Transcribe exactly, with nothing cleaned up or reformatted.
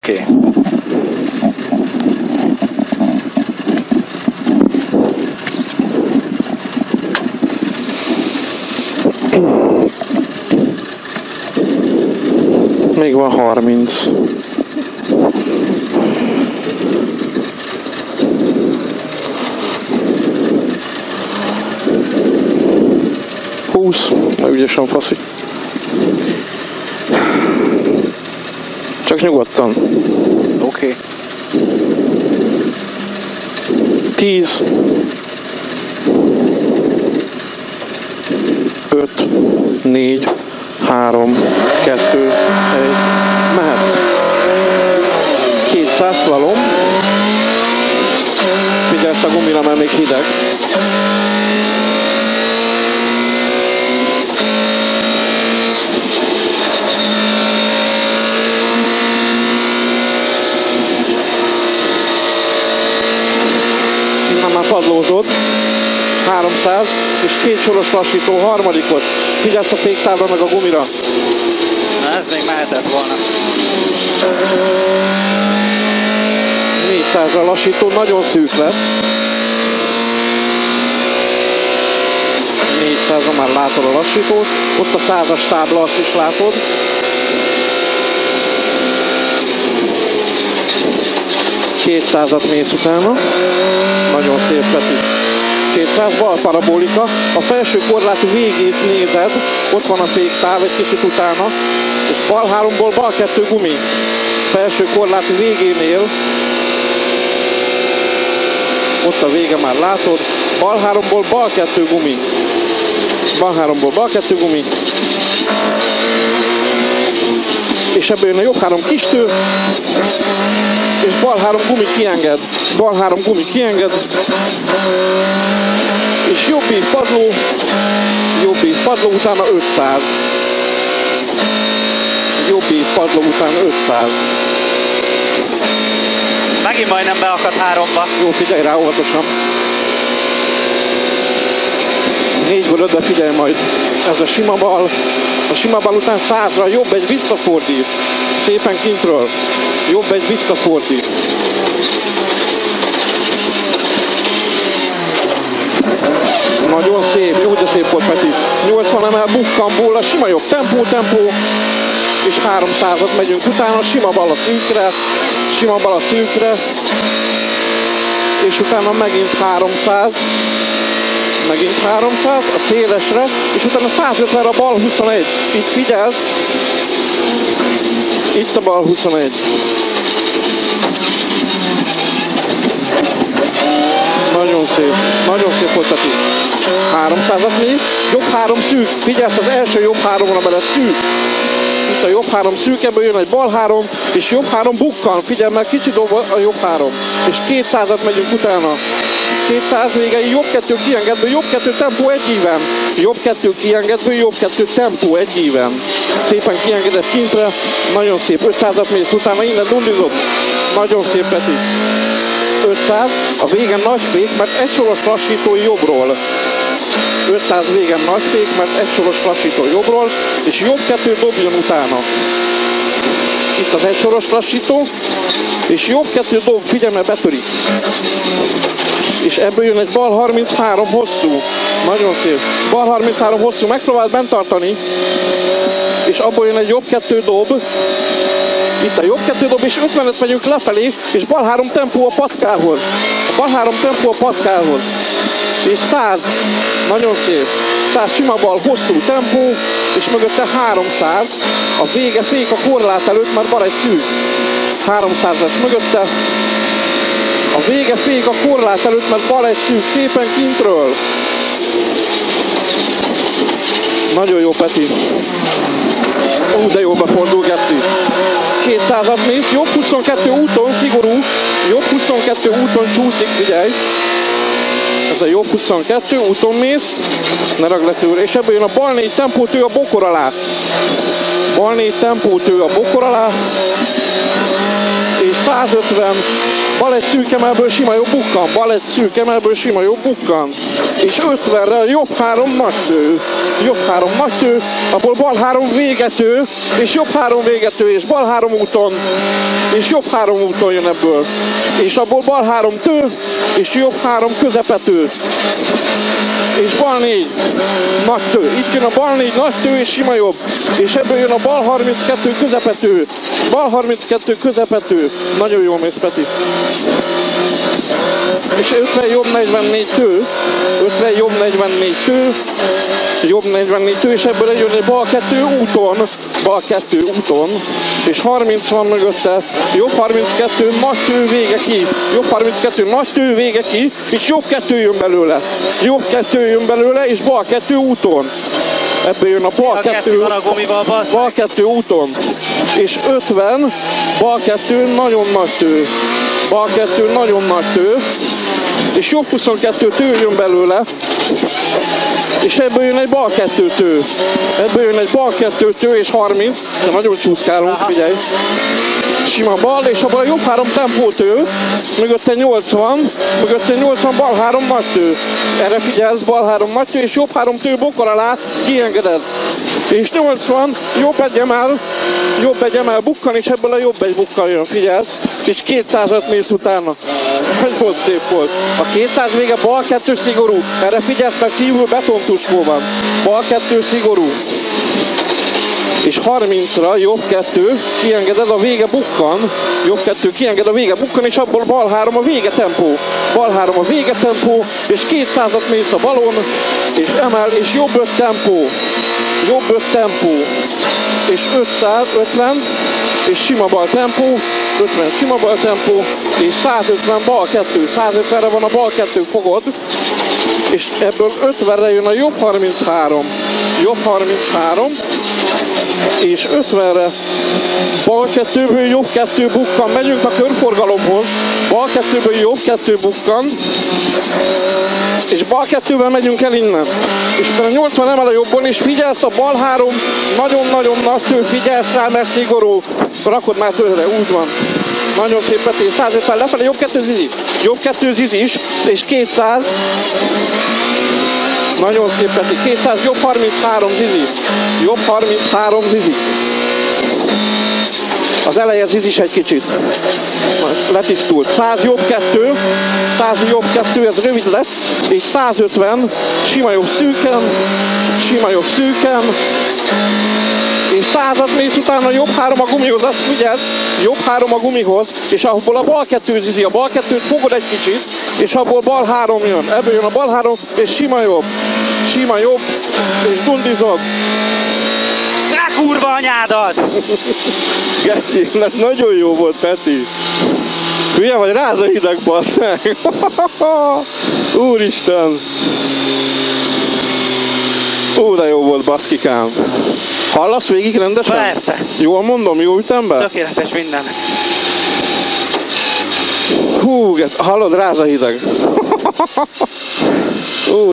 Oké. Még van harminc. húsz. Ügyesen faszi. Csak nyugodtan. Oké. Okay. tíz. öt. négy. három. kettő. egy. Mehetsz. kétszáz slalom. Figyelsz a gumira, mert még hideg. Padlózod, háromszáz, és két soros lassító, harmadikot. Figyelsz a féktávra meg a gumira. Na, ez még mehetett volna. négyszázra lassító, nagyon szűk lesz. négyszázra már látod a lassítót, ott a százas tábla, azt is látod. kétszázat mész utána. Nagyon szép Peti. kétszáz bal parabolika. A felső korlátú végét nézed, ott van a féktáv egy kicsit utána, és bal háromból bal kettő gumi. Felső korlátú végénél, ott a vége már látod, bal háromból bal kettő gumi. Bal háromból bal kettő gumi. És ebből jön a jobb három kistő, és bal három gumi kienged. Bal három gumi kienged. És jobbi padló, jobbi padló utána ötszáz. Jobbi padló utána ötszáz. Megint majdnem beakadt háromba. Jó, figyelj rá óvatosan. négyből ötbe figyelj majd. Ez a sima bal. A sima bal után százra jobb egy visszafordít. Szépen kintről. Jobb egy visszafordít. Nagyon szép, jó, de szép volt Peti. nyolcvan emel bukkamból, a sima jobb tempó, tempó. És háromszázat megyünk utána, sima bal a szűkre. Sima bal a szűkre. És utána megint háromszáz. Megint háromszáz, a szélesre. És utána százötvenre a bal huszonegy. Itt figyelsz. Itt a bal huszonegy. Nagyon szép, nagyon szép volt Peti. háromszázat mész, jobb három szűk. Figyelsz, az első jobb háromra bele szűk. Itt a jobb három szűk, ebből jön egy bal három, és jobb három bukkan. Figyelj, mert kicsi dob a jobb három. És kétszázat megyünk utána. kétszáz végei, jobb kettő kiengedve, jobb kettő tempó egy íven. Jobb kettő kiengedve, jobb kettő tempó egy íven. Szépen kiengedett kintre, nagyon szép. ötszázat mész utána, innen nullizod. Nagyon szép Peti. ötszáz, a végen nagy fék, mert egy soros lassító jobbról. ötszáz végen nagy fék, mert egy soros lassító jobbról, és jobb kettő dobjon utána. Itt az egy soros lassító, és jobb kettő dob, figyelj, mert betörik. És ebből jön egy bal harminchárom hosszú. Nagyon szép. Bal harminchárom hosszú, megpróbáld bent tartani. És abból jön egy jobb kettő dob. Itt a jobb kettő dob, és ötvenet megyünk lefelé, és bal három tempó a patkához. A bal három tempó a patkához. És száz. Nagyon szép. száz sima bal, hosszú tempó, és mögötte háromszáz. A vége fék a korlát előtt, már bal egy szűk. háromszáz lesz mögötte. A vége fék a korlát előtt, mert bal egy szűk, szépen kintről. Nagyon jó Peti. Ú, de jó befordul Geci. kétszázat mész, jobb huszonkettő úton, szigorú. Jobb huszonkettő úton csúszik, figyelj. Ez a jobb huszonkettő úton mész. Ne ragd le tőle. És ebből jön a bal négy tempót, ő a bokor alá. Bal négy tempót, ő a bokor alá. És száz százötven, bal egy szűk emelből sima jobb bukkan, bal egy szűk emelből sima jobb bukkan, és ötvenre jobb három nagytő, jobb három nagytő, abból bal három végető, és jobb három végető, és bal három úton, és jobb három úton jön ebből, és abból bal három tő, és jobb három közepető, és bal négy nagy tő. Itt jön a bal négy nagy tő és sima jobb. És ebből jön a bal harminckettő közepető. Bal harminckettő közepető. Nagyon jól mész, Peti. És ötven jobb negyvennégy tő. ötven jobb negyvennégy tő. Jobb negyvennégy tő, és ebből jön egy bal kettő úton. Bal kettő úton. És harminc van mögötte. Jobb harminckettő nagy tő vége ki. Jobb harminckettő nagy tő vége ki. És jobb kettő jön belőle. Jobb kettő jön belőle, és bal kettő úton. Ebből jön a bal kettő, van a gumival, bal kettő úton. És ötven, bal kettő nagyon nagy tő. Bal kettő nagyon nagy tő. És jobb huszonkettő tő jön belőle. És ebből jön egy bal kettő tő. Ebből jön egy bal kettő tő és harminc. De nagyon csúszkálunk, figyelj. Sima bal, és abban a jobb három tempótő, mögötte nyolcvan, mögötte nyolcvan, bal három nagy tő. Erre figyelsz, bal három nagy tő, és jobb három tő bokor alá, kiengeded. És nyolcvan, jobb egy emel, jobb egy emel bukkan, és ebből a jobb egy bukkan jön, figyelsz. És kétszázat mész utána. Nagyon szép volt. A kétszáz vége bal kettő szigorú. Erre figyelsz, meg kívül betontuskó van. Bal kettő szigorú. És harmincra jobb kettő, kiengeded, a vége bukkan, jobb kettő, kienged, a vége bukkan, és abból bal három a vége tempó. Bal három a vége tempó, és kétszázat mész a balon, és emel, és jobb öt tempó. Jobb öt tempó. És ötszázötven, és sima bal tempó, ötven sima bal tempó, és százötven bal kettő. százötvenre van a bal kettő fogod, és ebből ötvenre jön a jobb harminchárom. Jobb harminchárom, és ötvenre bal kettőből jobb kettő bukkan. Megyünk a körforgalomhoz, bal kettőből jobb kettő bukkan, és bal kettővel megyünk el innen. És utána nyolcvan emel a jobbon, és figyelsz, a bal három nagyon-nagyon nagy tő, figyelsz rá, mert szigorú. Rakod már tőle, úgy van. Nagyon szép Peti, százötven lefelé, jobb kettő zizi. Jobb kettő zizi is, és kétszáz. Nagyon szép Peti, kétszáz, jobb harminchárom zizi. Jobb harminchárom zizi. Az eleje zizis egy kicsit. Letisztult. száz jobb kettő, száz jobb kettő, ez rövid lesz, és százötven, sima jobb szűken, sima jobb szűken, és százat mész utána jobb három a gumihoz, azt figyelsz, jobb három a gumihoz, és abból a bal kettő zizi, a bal kettőt fogod egy kicsit, és abból bal három jön, ebből jön a bal három, és sima jobb, sima jobb, és dundizod. Rá kurva anyádat! Geci, ez nagyon jó volt, Peti. Hülye vagy, ráz a hideg, bassz meg. Úristen. Ú, de jó volt, baszkikám. Hallasz végig rendesen? Persze. Jól mondom, jó ütemben? Tökéletes minden. Hú, hallod, ráz a hideg. Ú.